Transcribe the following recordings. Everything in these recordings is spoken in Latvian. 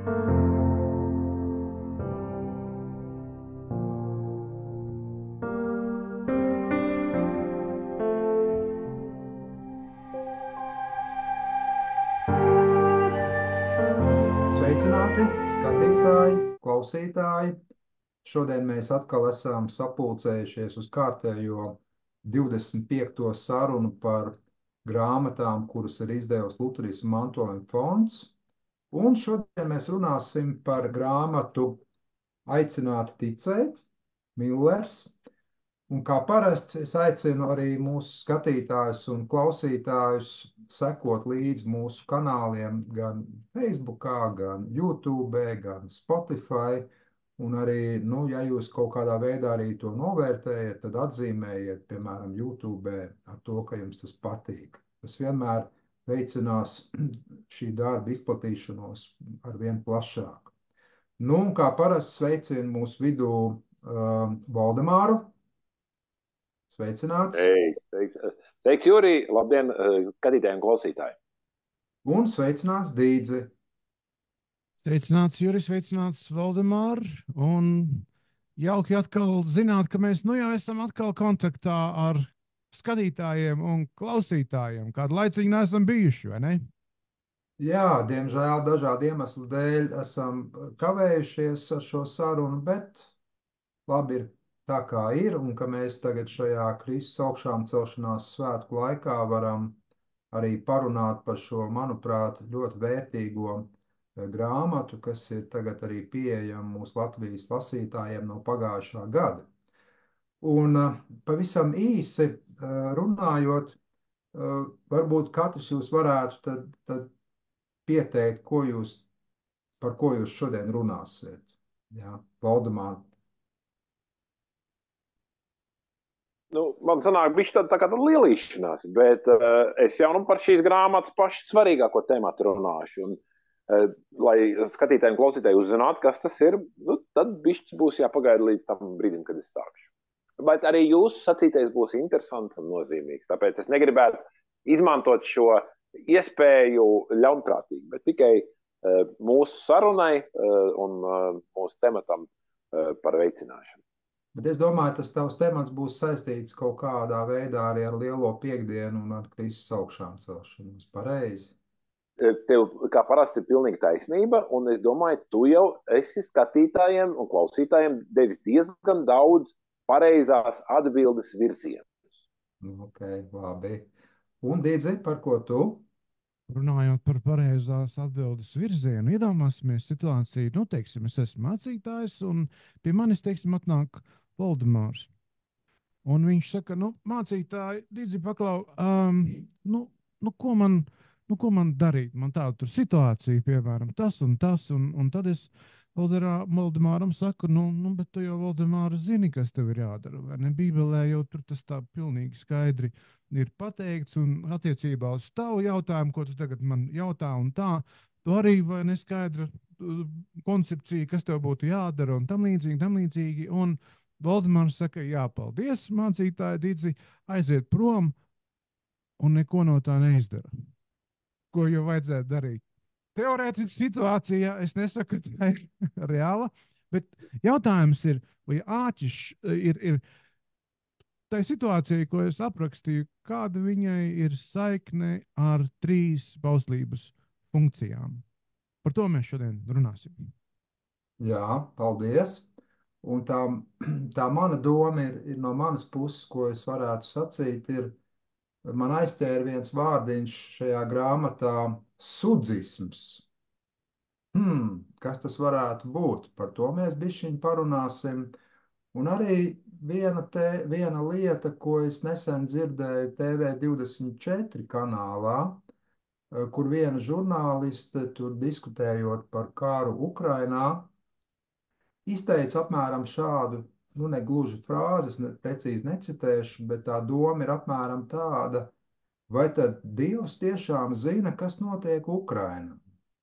Sveicināti, skatītāji, klausītāji! Šodien mēs atkal esam sapulcējušies uz kārtējo 25. sarunu par grāmatām, kuras ir izdevusi Lutherisma mantojuma fonds. Un šodien mēs runāsim par grāmatu Aicināti ticēt, Millers. Un kā parasti, es aicinu arī mūsu skatītājus un klausītājus sekot līdzi mūsu kanāliem gan Facebook, gan YouTube, gan Spotify. Un arī, ja jūs kaut kādā veidā arī to novērtējat, tad atzīmējiet, piemēram, YouTube ar to, ka jums tas patīk. Tas vienmēr veicinās šī darba izplatīšanos ar vien plašāk. Un kā parasti sveicinu mūsu vidū Valdemāru. Sveicināts! Sveiks, Jurij! Labdien, skatītājiem un klausītājiem! Un sveicināts Dīdzi! Sveicināts, Juris, sveicināts, Valdemār. Un jauki atkal zināt, ka mēs jau esam atkal kontaktā ar skatītājiem un klausītājiem. Kādu laiciņu neesam bijuši, vai ne? Jā, diemžēl dažādu iemeslu dēļ esam kavējušies ar šo sarunu, bet labi ir tā, kā ir, un ka mēs tagad šajā Kristus augšām celšanās svētku laikā varam arī parunāt par šo, manuprāt, ļoti vērtīgo grāmatu, kas ir tagad arī pieejama mūsu Latvijas lasītājiem no pagājušā gada. Un pavisam īsi runājot, varbūt katrs jūs varētu tad pieteikt, par ko jūs šodien runāsiet. Jā, Valdemār. Man sanāk, bišķi tā kā lielīšanās, bet es jau par šīs grāmatas pašu svarīgāko tematu runāšu. Un, lai skatītājiem, klausītājiem uzzinātu, kas tas ir, tad bišķi būs jāpagaida līdz tam brīdim, kad es sākšu. Bet arī jūsu sacītais būs interesants un nozīmīgs. Tāpēc es negribētu izmantot šo iespēju ļaunprātīgi, bet tikai mūsu sarunai un mūsu tematam par veicināšanu. Bet es domāju, tas tavs temats būs saistīts kaut kādā veidā arī ar Lielo Piektdienu un ar Kristus augšām celšanos. Pareizi? Tev, kā parasti, ir pilnīgi taisnība, un es domāju, tu jau esi skatītājiem un klausītājiem devis diezgan daudz pareizās atbildes virzienus. Ok, labi. Un, Dīdzi, par ko tu? Runājot par pareizās atbildes virzienu, iedomāsimies situāciju, teiksim, es esmu mācītājs, un pie manis, teiksim, atnāk Valdemārs. Un viņš saka, mācītāji, Dīdzi, paklau, ko man darīt? Man tāda tur situācija, piemēram, tas un tas, un tad es Valdemāram saku, bet tu jau, Valdemāra, zini, kas tev ir jādara, vai ne? Bībelē jau tur tas tā pilnīgi skaidri ir pateikts, un attiecībā uz tavu jautājumu, ko tu tagad man jautā, un tā, tu arī vai neskaidra koncepcija, kas tev būtu jādara, un tam līdzīgi, un Valdemārs saka, jā, paldies, mācītāji, Dīdzi, aiziet prom, un neko no tā neizdara. Ko jau vajadzētu darīt? Teorētiski situācijā, es nesaku, ka tā ir reāla, bet jautājums ir, vai āķis ir tā situācija, ko es aprakstīju, kāda viņai ir saikne ar 3 bauslības funkcijām. Par to mēs šodien runāsim. Jā, paldies. Un tā mana doma ir no manas puses, ko es varētu sacīt, man aizķēra viens vārdiņš šajā grāmatā sudzisms. Kas tas varētu būt? Par to mēs bišķiņ parunāsim. Un arī viena lieta, ko es nesen dzirdēju TV24 kanālā, kur viena žurnāliste tur diskutējot par karu Ukrainā, izteica apmēram šādu, ne gluži frāzes, precīzi necitēšu, bet tā doma ir apmēram tāda, vai tad Dievs tiešām zina, kas notiek Ukrainā?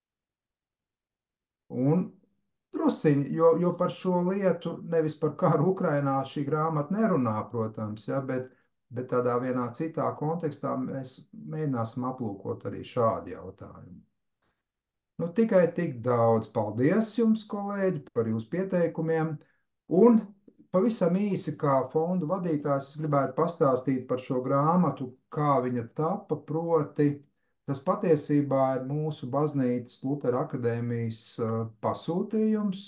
Un drusciņi, jo par šo lietu, nevis par karu Ukrainā, šī grāmata nerunā, protams, ja, bet tādā vienā citā kontekstā mēs mēģināsim aplūkot arī šādu jautājumu. Nu, tikai tik daudz. Paldies jums, kolēģi, par jūsu pieteikumiem. Un pavisam īsi kā fondu vadītājs, es gribētu pastāstīt par šo grāmatu, kā viņa tapa. Proti, tas patiesībā ir mūsu baznīcas Lutera akadēmijas pasūtījums.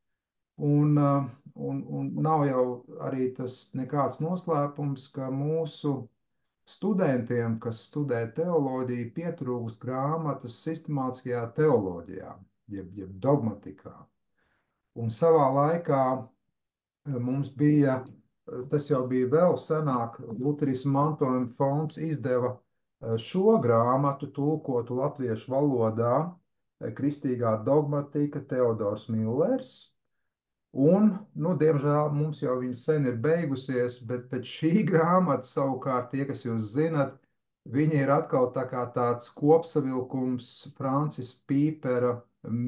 Un nav jau arī tas nekāds noslēpums, ka mūsu studentiem, kas studē teoloģiju, pietrūkst grāmatas sistemātiskajā teoloģijā, jeb dogmatikā. Un savā laikā mums bija, tas jau bija vēl senāk, Lutherisma mantojuma fonds izdeva šo grāmatu tulkotu latviešu valodā, Kristīgā dogmatika Teodors Millers. Un, nu, diemžēl mums jau viņa sen ir beigusies, bet pēc šī grāmata savukārt, tie, kas jūs zinat, viņa ir atkal tā kā tāds kopsavilkums Francis Pīpera,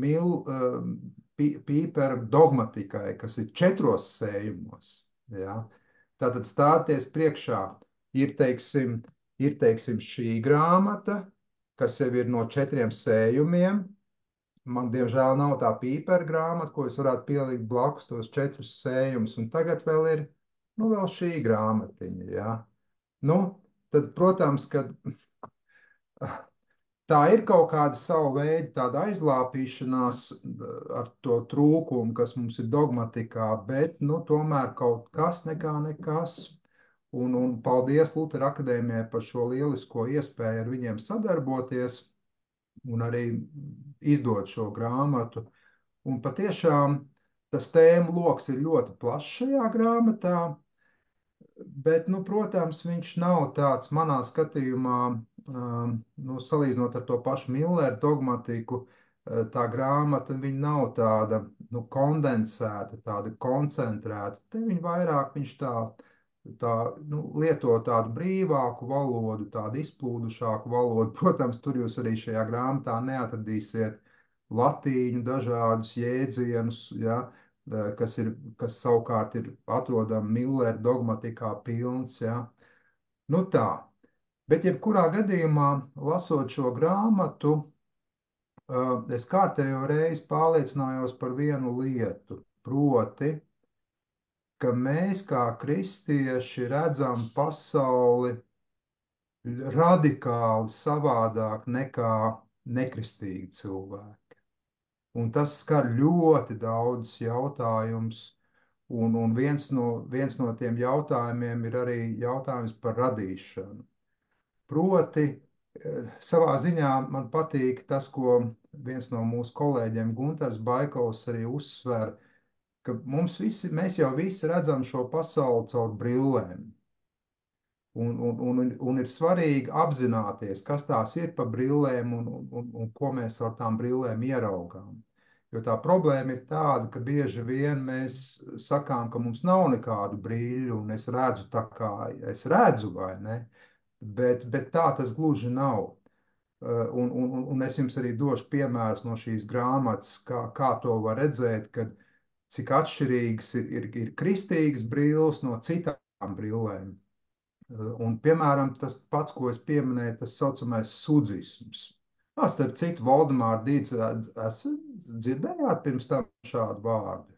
Pīpera dogmatikai, kas ir 4 sējumos. Ja? Tātad stāties priekšā ir, teiksim, šī grāmata, kas jau ir no 4 sējumiem. Man, diemžēl, nav tā Pīpera grāmata, ko es varētu pielikt blakus tos 4 sējumus. Un tagad vēl ir, nu, vēl šī grāmatiņa, ja. Nu, tad, protams, ka tā ir kaut kāda sava veida tāda aizlāpīšanās ar to trūkumu, kas mums ir dogmatikā, bet, nu, tomēr kaut kas nekā nekas. Un paldies Lutera akadēmijai par šo lielisko iespēju ar viņiem sadarboties un arī izdot šo grāmatu. Un patiešām tas tēmu loks ir ļoti plašs šajā grāmatā, bet, nu, protams, viņš nav tāds manā skatījumā, nu, salīdzinot ar to pašu Milleru dogmatiku, tā grāmata, viņa nav tāda, nu, kondensēta, tāda koncentrēta. Te viņa vairāk, viņš nu, lieto tādu brīvāku valodu, tādu izplūdušāku valodu. Protams, tur jūs arī šajā grāmatā neatradīsiet latīņu dažādus jēdzienus, ja, kas savukārt ir atrodami Millera dogmatikā pilns. Ja. Nu tā, bet jebkurā gadījumā, lasot šo grāmatu, es kārtējo reizi pārliecinājos par vienu lietu, proti, ka mēs kā kristieši redzam pasauli radikāli savādāk nekā nekristīgi cilvēki. Un tas skar ļoti daudz jautājumus, un viens no tiem jautājumiem ir arī jautājums par radīšanu. Proti, savā ziņā man patīk tas, ko viens no mūsu kolēģiem, Gunters Baikovs, arī uzsver, ka mēs jau visi redzam šo pasauli caur brillēm. Un ir svarīgi apzināties, kas tās ir pa brillēm un ko mēs ar tām brillēm ieraugām. Jo tā problēma ir tāda, ka bieži vien mēs sakām, ka mums nav nekādu brīļu, un es redzu tā kā es redzu, vai ne? Bet tā tas gluži nav. Un es jums arī došu piemērus no šīs grāmatas, kā to var redzēt, kad cik atšķirīgas ir kristīgas brilles no citām brillēm. Un, piemēram, tas pats, ko es pieminēju, tas saucamais sudzisms. Starp citu, Valdemāra Dīts, esat dzirdējāt pirms tam šādu vārdu?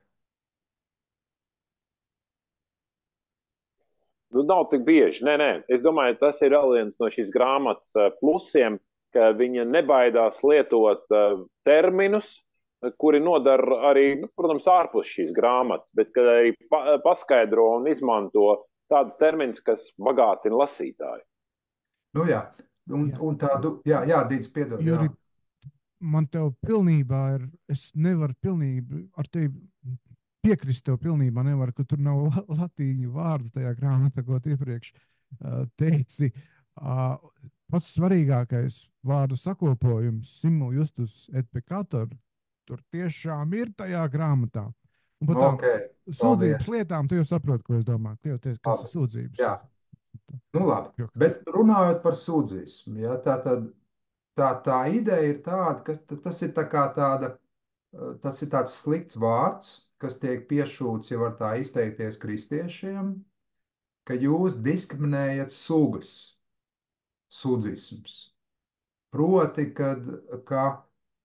Nu, nav tik bieži. Nē. Es domāju, tas ir vēl viens no šīs grāmatas plusiem, ka viņa nebaidās lietot terminus, kuri nodara arī, nu, protams, ārpus šīs grāmatas, bet kad arī paskaidro un izmanto tādus terminus, kas bagātina lasītāju. Nu jā, un tādu, jā, Dīts, piedod. Juri, man tev pilnībā ir, es nevaru pilnībā ar tevi piekrist tev pilnībā, nevaru, ka tur nav latīņu vārdu tajā grāmatā, ko iepriekš teici. Pats svarīgākais vārdu sakopojums, simul justus et peccator, tur tiešām ir tajā grāmatā. Un par tām sūdzības lietām, tu jau saproti, ko es domāju. Tu jau teici, kas ir sūdzības. Jā. Nu labi, bet runājot par sūdzismu, ja, tā ideja ir tāda, ka tas ir tas ir tāds slikts vārds, kas tiek piešūts, ja var tā izteikties, kristiešiem, ka jūs diskriminējat sugas, sūdzisms. Proti, ka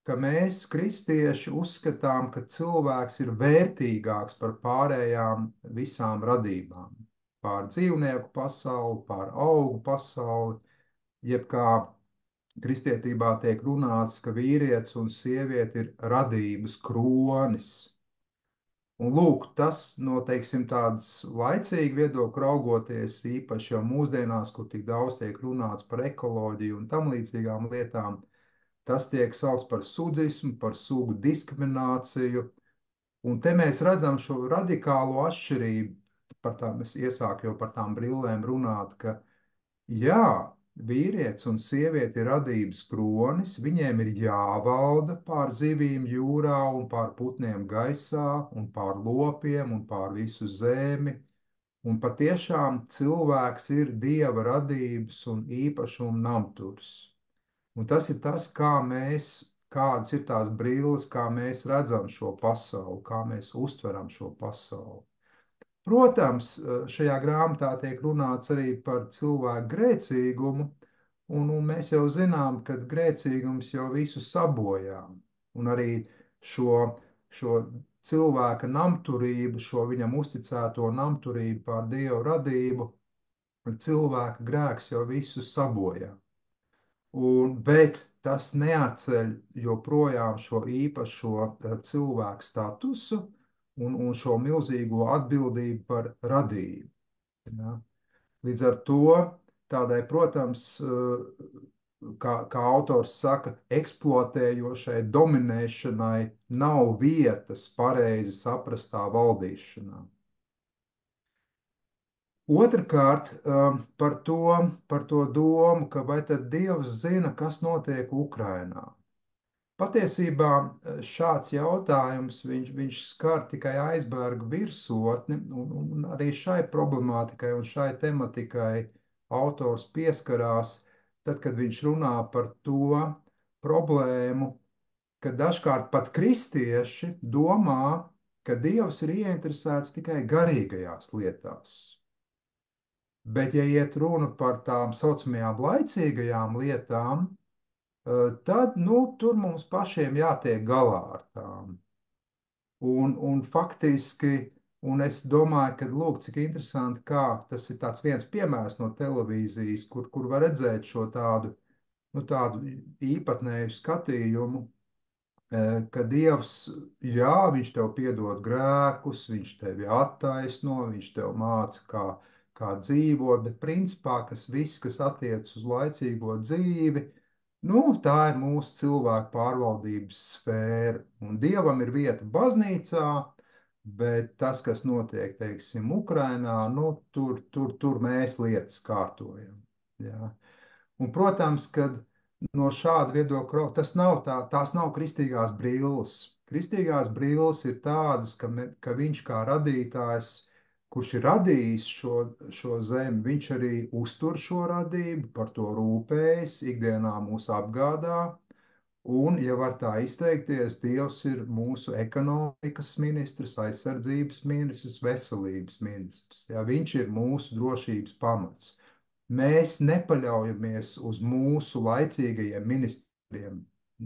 ka mēs, kristieši, uzskatām, ka cilvēks ir vērtīgāks par pārējām visām radībām, pār dzīvnieku pasauli, pār augu pasauli, jeb kā kristietībā tiek runāts, ka vīrietis un sieviete ir radības kronis. Un lūk, tas no, teiksim, tādas laicīgi viedokļa raugoties, īpaši jau mūsdienās, kur tik daudz tiek runāts par ekoloģiju un tam līdzīgām lietām, tas tiek saukts par sudzismu, par sugu diskrimināciju. Un te mēs redzam šo radikālo atšķirību. Par tām es iesāku jau par tām brillēm runāt, ka jā, vīrietis un sieviete ir radības kronis, viņiem ir jāvalda pār zivīm jūrā un pār putniem gaisā un pār lopiem un pār visu zemi. Un patiešām cilvēks ir dieva radības un īpašuma namturs. Un tas ir tas, kā mēs, kādas ir tās brilles, kā mēs redzam šo pasauli, kā mēs uztveram šo pasauli. Protams, šajā grāmatā tiek runāts arī par cilvēku grēcīgumu, un mēs jau zinām, ka grēcīgums jau visu sabojā. Un arī šo cilvēka namturību, šo viņam uzticēto namturību pār Dievu radību, cilvēka grēks jau visu sabojā. Bet tas neatceļ joprojām šo īpašo cilvēku statusu un šo milzīgo atbildību par radību. Ja? Līdz ar to tādai, protams, kā autors saka, eksploatējošai dominēšanai nav vietas pareizi saprastā valdīšanā. Otrakārt, par to domu, ka vai tad Dievs zina, kas notiek Ukrainā. Patiesībā šāds jautājums, viņš skar tikai aizberga virsotni, un arī šai problemātikai un šai tematikai autors pieskarās, tad, kad viņš runā par to problēmu, ka dažkārt pat kristieši domā, ka Dievs ir ieinteresēts tikai garīgajās lietās. Bet, ja iet runa par tām saucamajām laicīgajām lietām, tad tur mums pašiem jātiek galā ar tām. Un faktiski, un es domāju, ka lūk, cik interesanti, kā tas ir tāds viens piemērs no televīzijas, kur var redzēt šo tādu īpatnēju skatījumu, ka Dievs, jā, viņš tev piedod grēkus, viņš tevi attaisno, viņš tev māca, kā dzīvot, bet principā, kas attiec uz laicīgo dzīvi, tā ir mūsu cilvēku pārvaldības sfēra. Un Dievam ir vieta baznīcā, bet tas, kas notiek, teiksim, Ukrainā, tur mēs lietas kārtojam. Jā. Un, protams, ka no šāda viedokļa tās nav kristīgās brilles. Kristīgās brilles ir tādas, ka viņš kā radītājs, kurš ir radījis šo zemi, viņš arī uztur šo radību, par to rūpējas, ikdienā mūs apgādā. Un, ja var tā izteikties, Dievs ir mūsu ekonomikas ministrs, aizsardzības ministrs, veselības ministrs. Ja, viņš ir mūsu drošības pamats. Mēs nepaļaujamies uz mūsu laicīgajiem ministriem.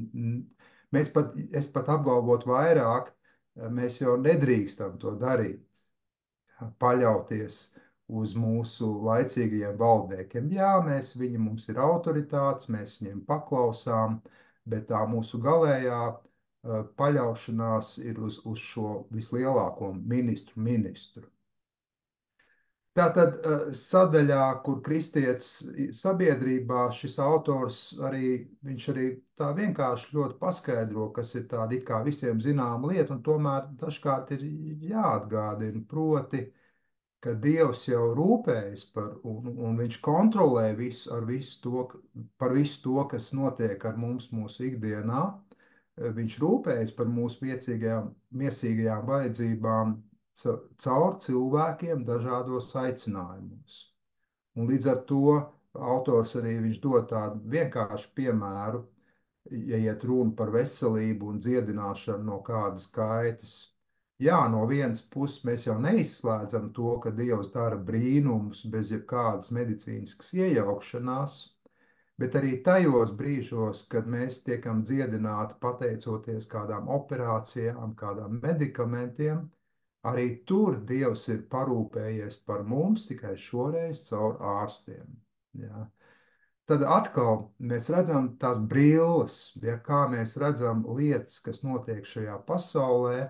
Es pat apgalvotu vairāk, mēs jau nedrīkstam to darīt. Paļauties uz mūsu laicīgajiem valdniekiem. Jā, viņi mums ir autoritātes, mēs viņiem paklausām, bet tā mūsu galējā paļaušanās ir uz šo vislielāko ministru. Tātad sadaļā, kur kristietis sabiedrībā, šis autors viņš arī tā vienkārši ļoti paskaidro, kas ir tāda it kā visiem zināma lieta, un tomēr dažkārt ir jāatgādina, proti, ka Dievs jau rūpējas un viņš kontrolē par visu to, kas notiek ar mums mūsu ikdienā. Viņš rūpējas par mūsu miesīgajām vajadzībām caur cilvēkiem dažādos aicinājumos. Un līdz ar to autors arī viņš dod tādu vienkāršu piemēru, ja iet runa par veselību un dziedināšanu no kādas kaitas. Jā, no vienas puses mēs jau neizslēdzam to, ka Dievs dara brīnumus bez jebkādas medicīniskas iejaukšanās, bet arī tajos brīžos, kad mēs tiekam dziedināti pateicoties kādām operācijām, kādām medikamentiem, arī tur Dievs ir parūpējies par mums, tikai šoreiz caur ārstiem. Ja? Tad atkal mēs redzam tās brilles, ja, kā mēs redzam lietas, kas notiek šajā pasaulē.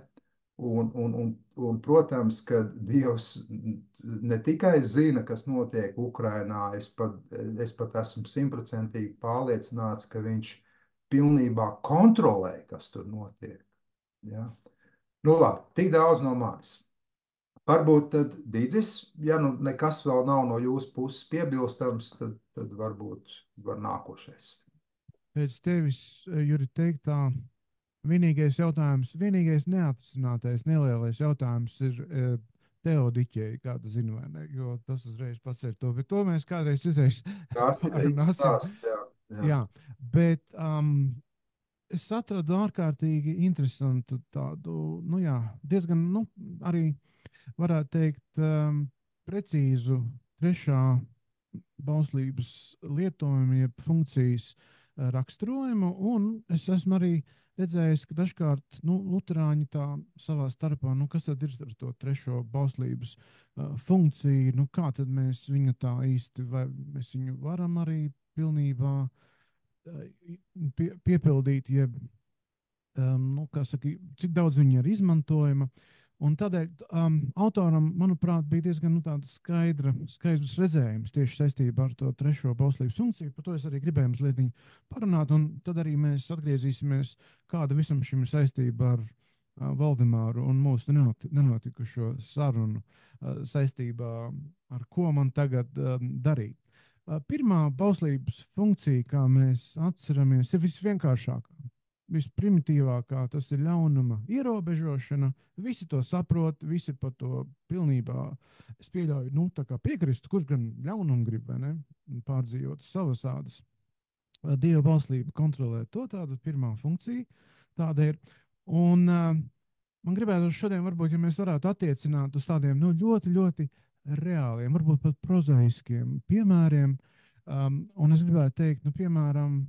Protams, ka Dievs ne tikai zina, kas notiek Ukrainā, es pat esmu 100% pārliecināts, ka viņš pilnībā kontrolē, kas tur notiek. Ja? Nu labi, tik daudz no manis. Varbūt tad Dīdzis, ja nu nekas vēl nav no jūsu puses piebilstams, tad varbūt var nākošais. Pēc tevis, Juri, teiktā, vienīgais neatrisinātais nelielais jautājums ir teodiķei, kāda zina, vai ne, jo tas uzreiz pats ir to, bet to mēs kādreiz citreiz pārunāsim. Jā, bet es atradu ārkārtīgi interesantu tādu, nu jā, diezgan, nu, arī varētu teikt, precīzu trešā bauslības lietojumu, jeb funkcijas raksturojumu, un es esmu arī redzējis, ka dažkārt luterāņi tā savā starpā, kas tad ir ar to trešo bauslības funkciju, kā tad mēs viņu tā īsti, vai mēs viņu varam arī pilnībā piepildīt, jeb, kā saka, cik daudz viņa ir izmantojama. Un tādēļ autoram, manuprāt, bija diezgan skaidrs redzējums tieši saistībā ar to trešo bauslības funkciju. Par to es arī gribēju mazliet parunāt, un tad arī mēs atgriezīsimies, kāda visam šim ir saistība ar Valdemāru un mūsu nenotikušo sarunu saistībā, ar ko man tagad darīt. Pirmā bauslības funkcija, kā mēs atceramies, ir visvienkāršākā. Visprimitīvākā, tas ir ļaunuma ierobežošana. Visi to saprot, visi par to pilnībā, es pieļauju, tā kā piekristu, kurš gan ļaunumu grib, vai ne, pārdzīvot savas ādas. Dieva bauslība kontrolē to, tāda pirmā funkcija, tāda ir. Un man gribētu šodien, varbūt, ja mēs varētu attiecināt uz tādiem, ļoti, ļoti reāliem, varbūt pat prozaiskiem piemēriem, un es gribētu teikt, piemēram,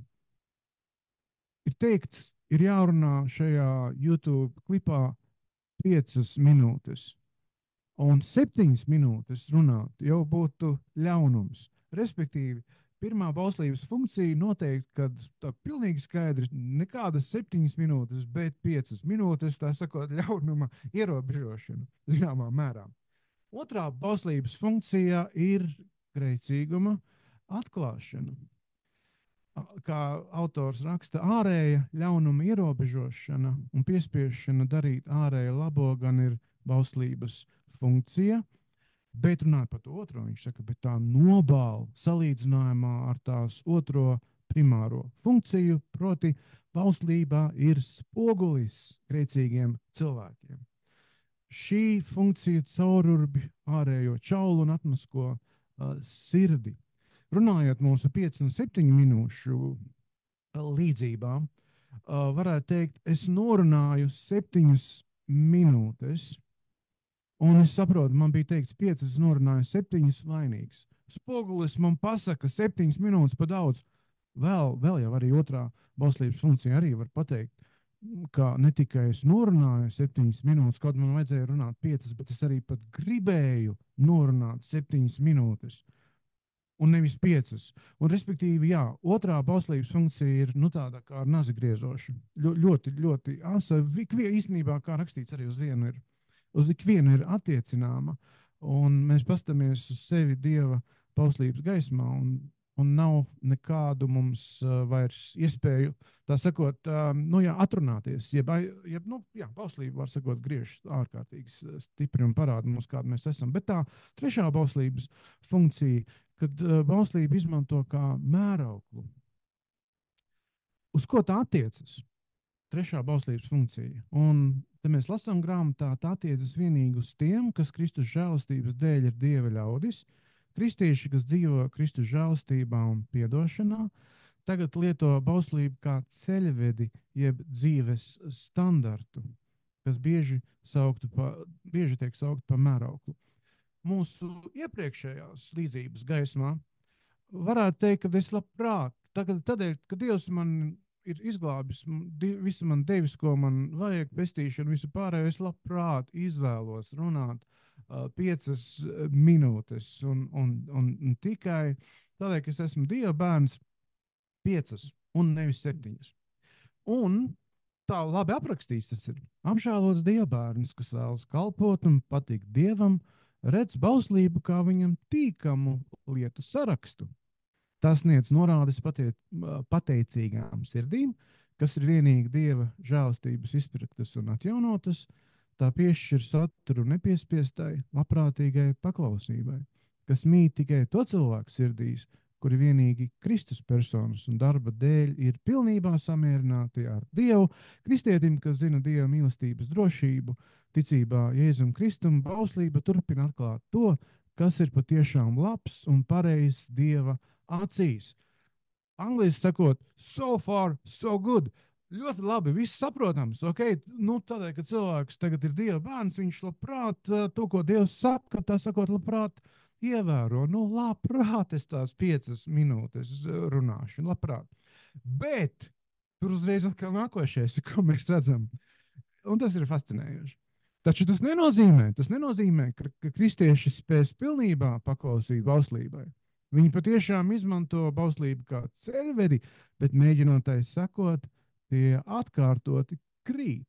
ir teikts, ir jārunā šajā YouTube klipā 5 minūtes, un 7 minūtes runāt jau būtu ļaunums. Respektīvi, pirmā bauslības funkcija noteikti, kad tā pilnīgi skaidri nekādas 7 minūtes, bet 5 minūtes, tā sakot, ļaunuma ierobežošana zināmā mērā. Otrā bauslības funkcija ir grēcīguma atklāšana. Kā autors raksta, ārēja ļaunuma ierobežošana un piespiešana darīt ārēja labo gan ir bauslības funkcija, bet runājot par to otro, viņš saka, bet tā nobāla salīdzinājumā ar tās otro primāro funkciju, proti bauslībā ir spogulis grēcīgiem cilvēkiem. Šī funkcija caururbi ārējo čaulu un atmasko sirdi. Runājot mūsu 5 un 7 minūšu līdzībā, varētu teikt, es norunāju 7 minūtes, un es saprotu, man bija teikts 5, es norunāju 7 vainīgs. Spogulis man pasaka 7 minūtes pa daudz. Vēl jau arī otrā bauslības funkcija arī var pateikt, ka ne tikai es norunāju 7 minūtes, kaut man vajadzēja runāt 5, bet es arī pat gribēju norunāt 7 minūtes. Un nevis 5. Un, respektīvi, jā, otrā bauslības funkcija ir tāda kā nazi griezoša. Ļoti, ļoti asa. Īstenībā, kā rakstīts arī uz ikvienu ir attiecināma. Un mēs pastamies uz sevi Dieva bauslības gaismā, un nav nekādu mums vairs iespēju, tā sakot, atrunāties. Bauslība, var sakot, griež ārkārtīgi stipri un parāda mums, kāda mēs esam. Bet tā trešā bauslības funkcija, kad bauslība izmanto kā mērauklu. Uz ko tā attiecas? Trešā bauslības funkcija. Un te mēs lasām grāmatā, tā attiecas vienīgi uz tiem, kas Kristus žēlastības dēļ ir Dieva ļaudis, kristieši, kas dzīvo Kristus žēlastībā un piedošanā, tagad lieto bauslību kā ceļvedi, jeb dzīves standartu, kas bieži tiek saukt par mērauklu. Mūsu iepriekšējās līdzības gaismā varētu teikt, ka es labprāt tādēļ, ka Dievs man ir izglābis, visu man devis, ko man vajag, pestīšanu, visu pārējo, es labprāt izvēlos runāt 5 minūtes un tikai tādēļ, ka es esmu Dieva bērns 5 un nevis 7. Un tā labi aprakstīts tas ir. Apžēlots Dieva bērns, kas vēlas kalpot un patikt Dievam, redz bauslību kā viņam tīkamu lietu sarakstu. Tas sniedz norādes pateicīgām sirdīm, kas ir vienīgi Dieva žēlstības izpirktas un atjaunotas, tā piešķir saturu nepiespiestai, labprātīgai paklausībai, kas mīt tikai to cilvēku sirdīs, kuri vienīgi Kristus personas un darba dēļ ir pilnībā samierināti ar Dievu, kristietim, kas zina Dieva mīlestības drošību, ticībā Jēzum Kristum, bauslība turpina atklāt to, kas ir patiešām labs un pareizs Dieva acīs. Angliski sakot, so far, so good. Ļoti labi, viss saprotams. Okay? Tādēļ, ka cilvēks tagad ir Dieva bērns, viņš labprāt to, ko Dievs saka, tā sakot, labprāt ievēro. Labprāt es tās 5 minūtes runāšu, labprāt. Bet tur uzreiz atkal nākošais, ko mēs redzam. Un tas ir fascinējoši. Taču tas nenozīmē, ka kristieši spēs pilnībā paklausīt bauslībai. Viņi patiešām izmanto bauslību kā ceļvedi, bet mēģinot tai sekot, tie atkārtoti krīt.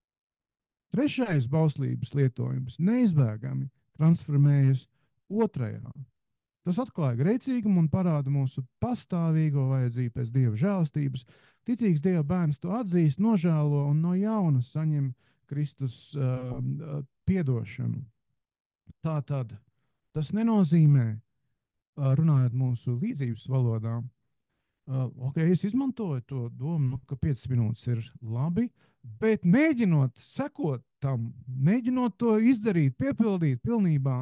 Trešais bauslības lietojums neizbēgami transformējas otrajā. Tas atklāja grēcīgumu un parāda mūsu pastāvīgo vajadzību pēc Dieva žēlastības. Ticīgs Dieva bērns to atzīst, nožēlo un no jauna saņem Kristus piedošanu. Tātad tas nenozīmē, runājot mūsu līdzības valodā, es izmantoju to domu, ka 5 minūtes ir labi, bet mēģinot sekot tam, mēģinot to izdarīt, piepildīt pilnībā,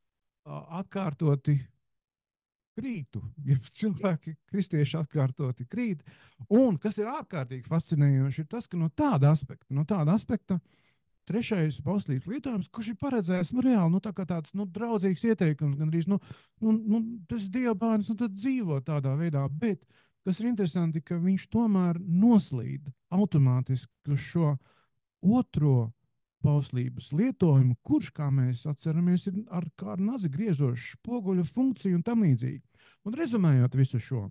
atkārtoti krītu. Ja cilvēki, kristieši atkārtoti krīt. Un, kas ir ārkārtīgi fascinējoši, ir tas, ka no tāda aspekta trešais bauslības lietojums, kurš ir paredzēts reāli, tā kā tāds draudzīgs ieteikums, gandrīz, tas ir Dieva bērns, tad dzīvo tādā veidā, bet kas ir interesanti, ka viņš tomēr noslīd automātiski uz šo otro bauslības lietojumu, kurš, kā mēs atceramies, ir ar nazi griežošu spoguļu funkciju un tam līdzīgi. Un rezumējot visu šo,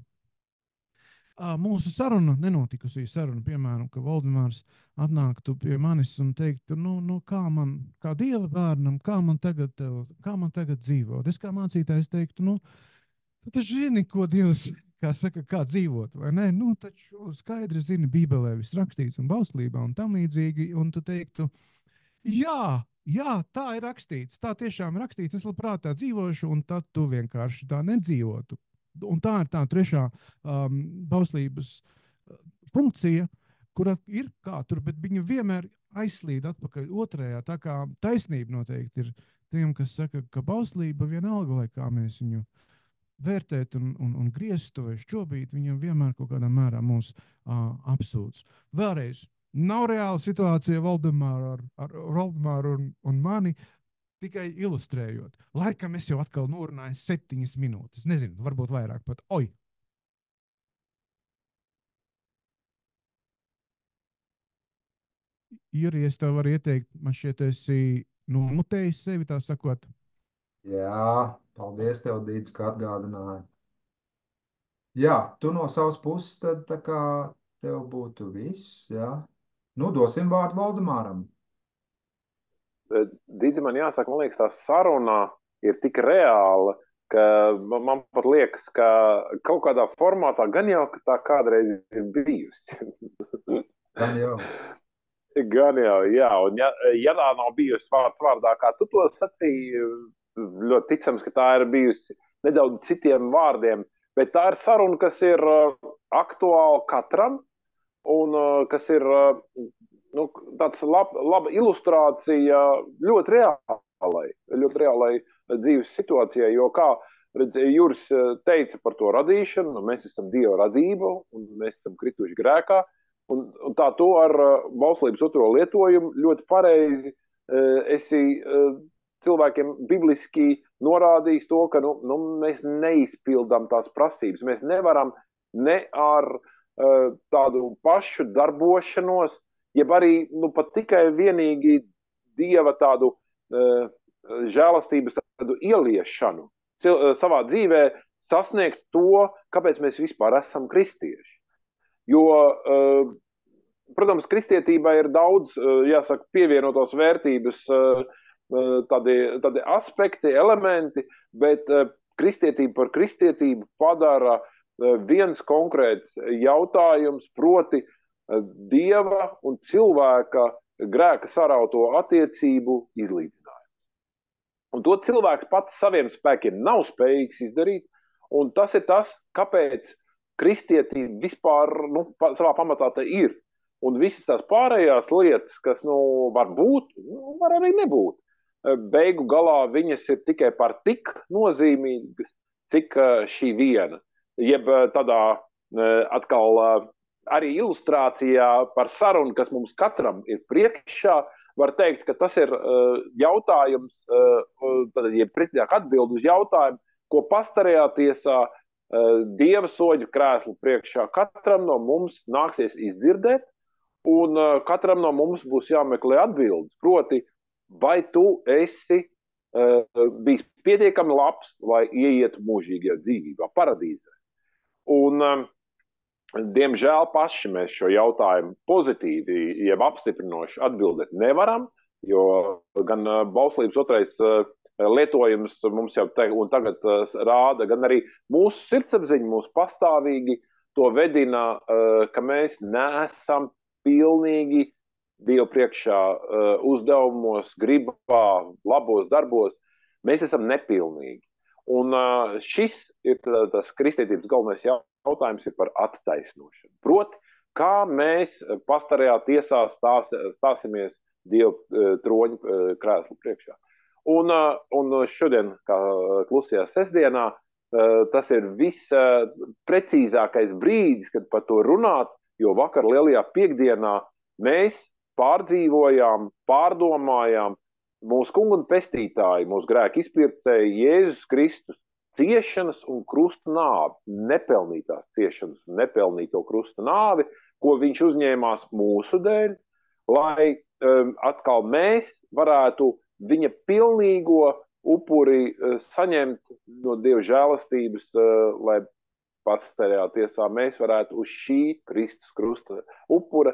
mūsu saruna, nenotikusī saruna, piemēram, ka Valdemārs atnāktu pie manis un teiktu, kā Dieva bērnam, kā man tagad dzīvot. Es kā mācītājs teiktu, tu taču zini, ko Dievs, kā dzīvot, vai ne? Taču skaidri zini, Bībelē viss rakstīts un bauslībā un tam līdzīgi, un tu teiktu, jā, tā ir rakstīts, tā tiešām ir rakstīts, es labprāt tā dzīvošu, un tad tu vienkārši tā nedzīvotu. Un tā ir tā trešā bauslības funkcija, kura ir kā tur, bet viņa vienmēr aizslīd atpakaļ otrajā. Tā kā taisnība noteikti ir tiem, kas saka, ka bauslība vienalga, lai kā mēs viņu vērtēt un griestu vai šķobīt, viņam vienmēr kaut kādā mērā mūs apsūdz. Vēlreiz, nav reāla situācija Valdemāru un mani, tikai ilustrējot. Laikam es jau atkal norunāju 7 minūtes. Nezinu, varbūt vairāk pat. Juri, es tev varu ieteikt, man šķiet, esi nomutējis sevi, tā sakot. Jā, paldies tev, Dīdz, ka atgādināji. Jā, tu no savas puses, tad tā kā tev būtu viss, jā. Dosim vārdu Valdemāram. Dīdzi, man jāsaka, man liekas, tā saruna ir tik reāla, ka man pat liekas, ka kaut kādā formātā gan jau tā kādreiz ir bijusi. Gan jau. Gan jau, jā. Un ja tā nav bijusi vārdā, kā tu to sacīji, ļoti ticams, ka tā ir bijusi nedaudz citiem vārdiem, bet tā ir saruna, kas ir aktuāla katram un kas ir tāds laba ilustrācija ļoti reālai dzīves situācijai, jo kā Juris teica par to radīšanu, mēs esam Dieva radība un mēs esam krituši grēkā, un tā to ar bauslības otro lietojumu ļoti pareizi esi cilvēkiem bibliski norādījis to, ka mēs neizpildām tās prasības, mēs nevaram ne ar tādu pašu darbošanos, jeb arī pat tikai vienīgi Dieva tādu žēlastības tādu ieliešanu savā dzīvē, sasniegt to, kāpēc mēs vispār esam kristieši. Jo, protams, kristietībai ir daudz, jāsaka, pievienotās vērtības, tādi aspekti, elementi, bet kristietība par kristietību padara viens konkrēts jautājums, proti Dieva un cilvēka grēka sarauto attiecību izlīdzinājumu. Un to cilvēks pats saviem spēkiem nav spējīgs izdarīt, un tas ir tas, kāpēc kristietība vispār savā pamatā tā ir. Un visas tās pārējās lietas, kas var būt, var arī nebūt. Beigu galā viņas ir tikai par tik nozīmīgas, cik šī viena. Jeb tādā atkal arī ilustrācijā par sarunu, kas mums katram ir priekšā, var teikt, ka tas ir jautājums, jeb pretinieka atbild uz jautājumu, ko pastarajā tiesā Dieva soļu krēslu priekšā katram no mums nāksies izdzirdēt, un katram no mums būs jāmeklē atbildes. Proti, vai tu esi bijis pietiekami labs, lai ieietu mūžīgajā dzīvībā, paradīzē. Un, diemžēl, paši mēs šo jautājumu pozitīvi, jeb apstiprinoši atbildēt nevaram, jo gan bauslības otrais lietojums mums jau tagad rāda, gan arī mūsu sirdsapziņa mūs pastāvīgi to vedina, ka mēs neesam pilnīgi Dievu priekšā uzdevumos, gribā, labos darbos. Mēs esam nepilnīgi. Un šis ir tas kristietības galvenais jautājums ir par attaisnošanu. Proti, kā mēs pastarajā tiesā stāsimies Dieva troņa krēslu priekšā. Un šodien, kā klusajā sestdienā, tas ir visprecīzākais brīdis, kad par to runāt, jo vakar lielajā piekdienā mēs pārdzīvojām, pārdomājām mūsu kungu un pestītāju, mūsu grēku izpircēju Jēzus Kristus ciešanas un krusta nāvi, nepelnītās ciešanas un nepelnīto krusta nāvi, ko viņš uzņēmās mūsu dēļ, lai atkal mēs varētu viņa pilnīgo upuri saņemt no Dieva žēlastības, lai pastarajā tiesā mēs varētu uz šī Kristus krusta upura,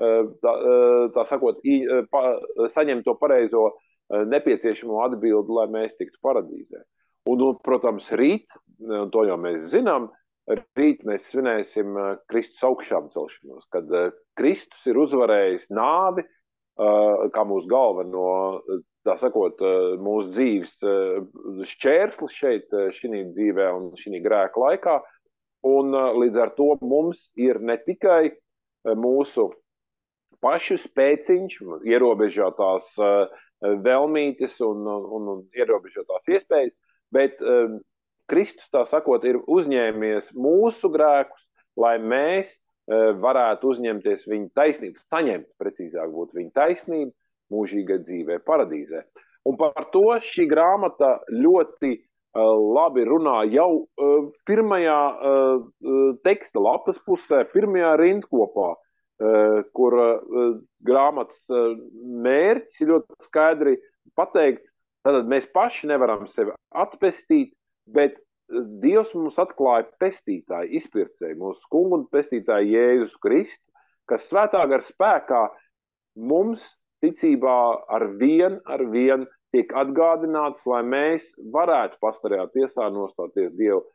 tā sakot, saņemt to pareizo nepieciešamo atbildi, lai mēs tiktu paradīzē. Un, protams, rīt, un to jau mēs zinām, rīt mēs svinēsim Kristus augšām celšanos, kad Kristus ir uzvarējis nāvi, kā mūsu galveno, tā sakot, mūsu dzīves šķērslis šeit, šī dzīvē un šī grēka laikā. Un līdz ar to mums ir ne tikai mūsu pašu spēciņš, ierobežotās vēlmītes un ierobežotās iespējas, bet Kristus, tā sakot, ir uzņēmies mūsu grēkus, lai mēs varētu uzņemties viņa taisnību, saņemt, precīzāk būtu viņa taisnību mūžīgai dzīvē, paradīzē. Un par to šī grāmata ļoti labi runā jau pirmajā teksta lapas pusē, pirmajā rindkopā, kur grāmatas mērķis ir ļoti skaidri pateikts. Tātad mēs paši nevaram sevi atpestīt, bet Dievs mums atklāja pestītāju, izpircēju, mūsu kungu un pestītāju Jēzus Kristu, kas svētā gara spēkā mums ticībā ar vien tiek atgādināts, lai mēs varētu pastarajā tiesā nostāties Dievu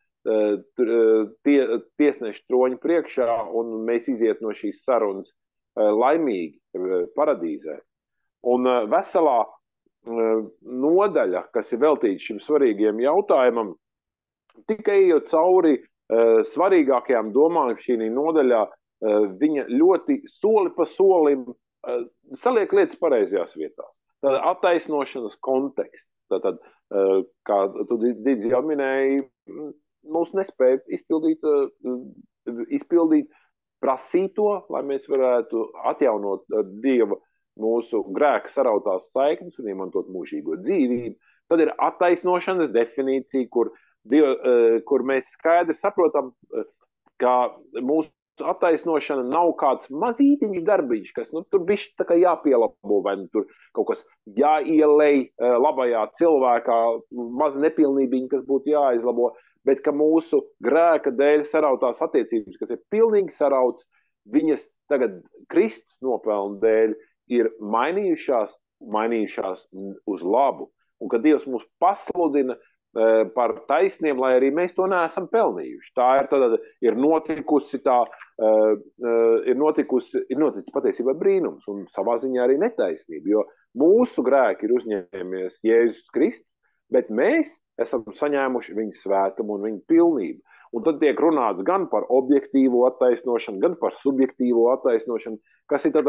tiesneša troņa priekšā un mēs iziet no šīs sarunas laimīgi paradīzē. Un veselā nodaļa, kas ir veltīta šim svarīgiem jautājumam, tikai ejot cauri svarīgākajām domām šī nodaļā, viņa ļoti soli pa solim saliek lietas pareizajās vietās. Tātad attaisnošanas konteksts. Tātad, kā tu Didzi jau minēji, mums nespēja izpildīt prasīto, lai mēs varētu atjaunot Dieva mūsu grēka sarautās saiknes un iemantot mūžīgo dzīvību. Tad ir attaisnošanas definīcija, kur mēs skaidri saprotam, ka mūsu attaisnošana nav kāds mazītiņš darbiņš, kas tur bišķi tā kā jāpielabo, vai tur kaut kas jāielej labajā cilvēkā, maz nepilnībiņi, kas būtu jāizlabo, bet ka mūsu grēka dēļ sarautās attiecības, kas ir pilnīgi sarautas, viņas tagad Kristus nopelnu dēļ ir mainījušās uz labu. Un ka Dievs mūs pasludina par taisniem, lai arī mēs to neesam pelnījuši. Tā ir notikusi ir noticis patiesībā brīnums un savā ziņā arī netaisnība, jo mūsu grēki ir uzņēmies Jēzus Kristus, bet mēs esam saņēmuši viņa svētumu un viņa pilnību. Un tad tiek runāts gan par objektīvo attaisnošanu, gan par subjektīvo attaisnošanu, kas ir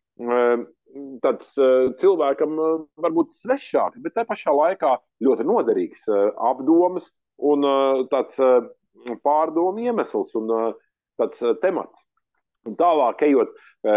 tāds cilvēkam varbūt svešāks, bet tā pašā laikā ļoti noderīgs apdomas un tāds pārdomu iemesls un tāds temats. Un tālāk ejot,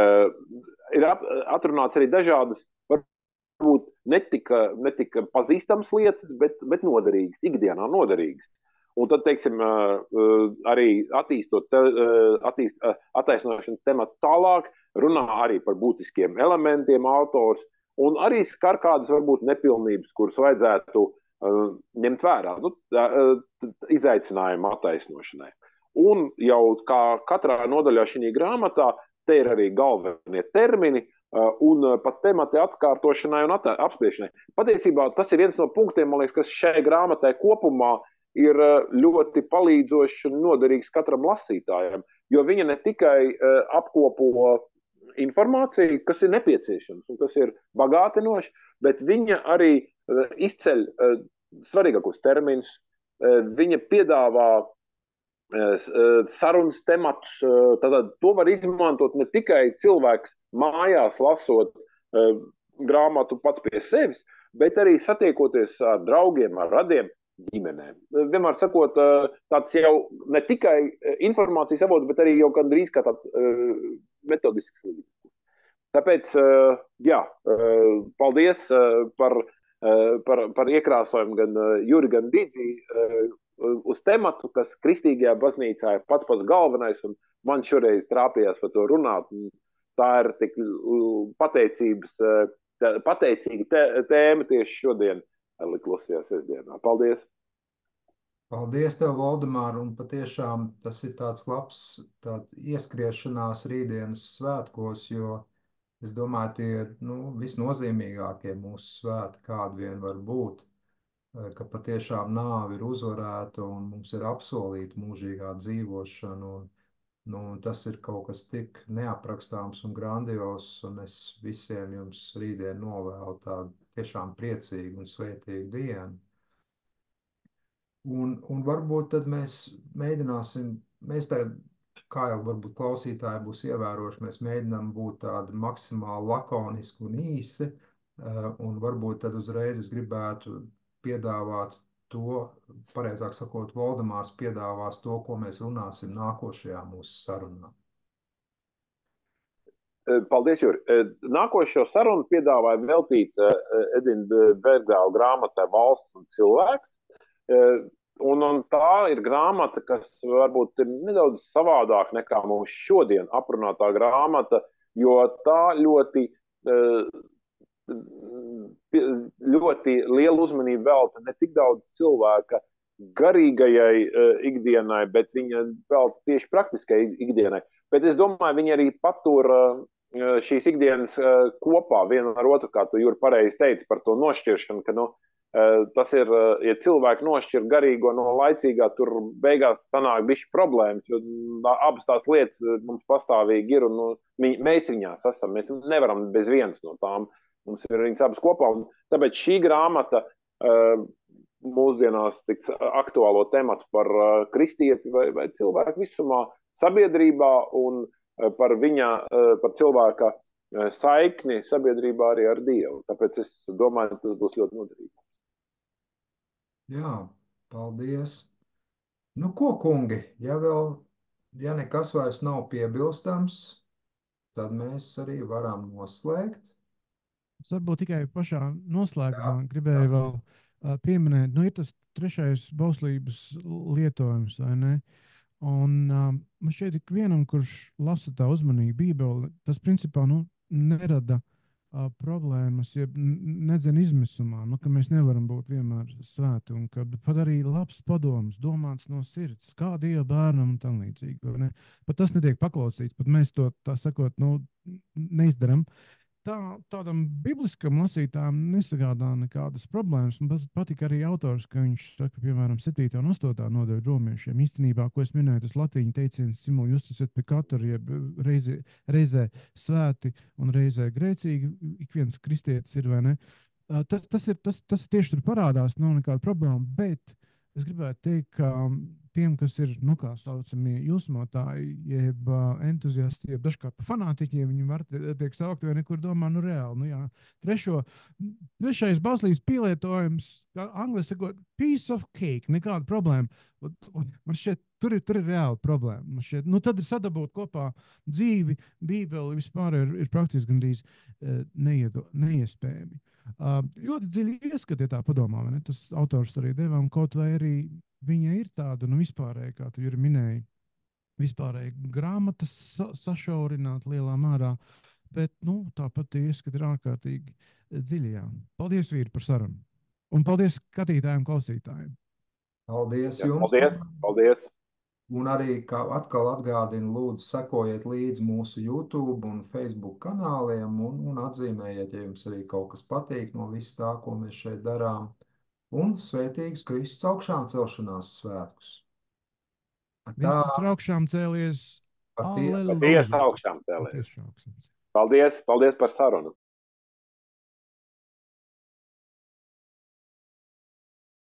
ir atrunāts arī dažādas, varbūt netika pazīstamas lietas, bet noderīgas, ikdienā noderīgas. Un tad, teiksim, arī attīstot attaisnošanas tematu tālāk, runā arī par būtiskiem elementiem autors un arī skar kādas varbūt nepilnības, kuras vajadzētu ņemt vērā, izaicinājumu attaisnošanai. Un jau kā katrā nodaļā šī grāmatā, te ir arī galvenie termini un pat temati atkārtošanai un apspriešanai. Patiesībā tas ir viens no punktiem, man liekas, kas šai grāmatai kopumā ir ļoti palīdzošs un noderīgs katram lasītājam, jo viņa ne tikai apkopo informāciju, kas ir nepieciešams un kas ir bagātinoši, bet viņa arī izceļ svarīgākos terminus, viņa piedāvā sarunas tematus, tad to var izmantot ne tikai cilvēks mājās lasot grāmatu pats pie sevis, bet arī satiekoties ar draugiem, ar radiem, ģimenēm. Vienmēr sakot, tāds jau ne tikai informācijas avots, bet arī jau gandrīz kā tāds metodisks līdzeklis. Tāpēc, jā, paldies par iekrāsojumu gan Juri, gan Didzi uz tematu, kas kristīgajā baznīcā ir pats galvenais, un man šoreiz trāpījās par to runāt. Tā ir tik pateicīga tēma tieši šodien. Klusajā sestdienā. Paldies! Paldies tev, Valdemār, un patiešām tas ir tāds labs ieskriešanās rītdienas svētkos, jo es domāju, tie ir visnozīmīgākie mūsu svētki, kādi vien var būt, ka patiešām nāve ir uzvarēta un mums ir apsolīta mūžīgā dzīvošana, un tas ir kaut kas tik neaprakstāms un grandios, un es visiem jums rītdien novēlu tādu tiešām priecīgu un svētīgu dienu. Un varbūt tad mēs mēģināsim, mēs tagad, kā jau varbūt klausītāji būs ievēroši, mēs mēģinām būt tādi maksimāli lakoniski un īsi, un varbūt tad uzreiz es gribētu piedāvāt to, pareizāk sakot, Valdemārs piedāvās to, ko mēs runāsim nākošajā mūsu sarunā. Paldies, Juri. Nākošo sarunu piedāvāja veltīt Edina Bergdāla grāmatai Valsts un cilvēks. Un tā ir grāmata, kas varbūt ir nedaudz savādāk nekā mūsu šodien aprunātā grāmata, jo tā ļoti lielu uzmanību velta ne tik daudz cilvēka garīgajai ikdienai, bet viņa velta tieši praktiskai ikdienai. Bet es domāju, viņi arī patur šīs ikdienas kopā viena ar otru, kā tu, Juri, pareizi teici par to nošķiršanu, ka tas ir, ja cilvēki nošķir garīgo no laicīgā, tur beigās sanāk bišķi problēmas, jo abas tās lietas mums pastāvīgi ir, un mēs viņās esam, mēs nevaram bez vienas no tām, mums ir viņas abas kopā, un tāpēc šī grāmata mūsdienās tiks aktuālo tematu par kristieti vai cilvēku visumā sabiedrībā un par cilvēka saikni sabiedrībā arī ar Dievu. Tāpēc es domāju, tas būs ļoti noderīgi. Jā, paldies. Nu ko, kungi, ja nekas vairs nav piebilstams, tad mēs arī varam noslēgt. Es varbūt tikai pašā noslēgumā gribēju vēl pieminēt, ir tas trešais bauslības lietojums, vai ne? Un man šķiet, ka vienam, kurš lasa tā uzmanīgi Bībeli, tas principā nerada problēmas, ja nedzen izmisumā, ka mēs nevaram būt vienmēr svēti, un ka pat arī labs padoms, domāts no sirds, kā Dieva bērnam un tam līdzīgi. Pat tas netiek paklausīts, pat mēs to, tā sakot, neizdaram. Tādam bibliskam lasītājam nesagādā nekādas problēmas. Man patīk arī autors, ka viņš saka, piemēram, 7. un 8. nodaļa romiešiem. Īstenībā, ko es minēju, tas latīņu teiciens simul justus et peccator, jeb reizē svēti un reizē grēcīgi. Ik viens kristietis ir, vai ne? Tas tieši tur parādās, nav nekāda problēma, bet es gribētu teikt, ka tiem, kas ir, kā saucamie jūsmotāji, jeb entuziasti, jeb dažkārt pa fanātiķiem, viņi var tiek saukti vai nekur domā, reāli, jā. Trešais bauslības pielietojums, kā angliski sakot, piece of cake, nekāda problēma. Man šķiet, tur ir reāla problēma. Man šķiet, tad ir sadabūt kopā dzīvi, Bībeli, vispār ir praktiski gandrīz neiespējami. Ļoti dziļi ieskati, ja tā padomā, vai ne? Tas autors arī deva, un kaut vai arī viņa ir tāda, vispārēja, kā tu minēji, vispārēja grāmatas sašaurināta lielā mērā, bet, tāpat ieskati ir ārkārtīgi dziļi, jā. Paldies, vīri, par sarunu. Un paldies skatītājiem, klausītājiem. Paldies jums. Paldies. Un arī, kā atkal atgādinu, lūdzu, sekojiet līdzi mūsu YouTube un Facebook kanāliem un atzīmējiet, ja jums arī kaut kas patīk no viss tā, ko mēs šeit darām. Un svētīgus Kristus augšām celšanās svētkus. Kristus ir augšām cēlies. Patiesi augšām cēlies. Paldies par sarunu.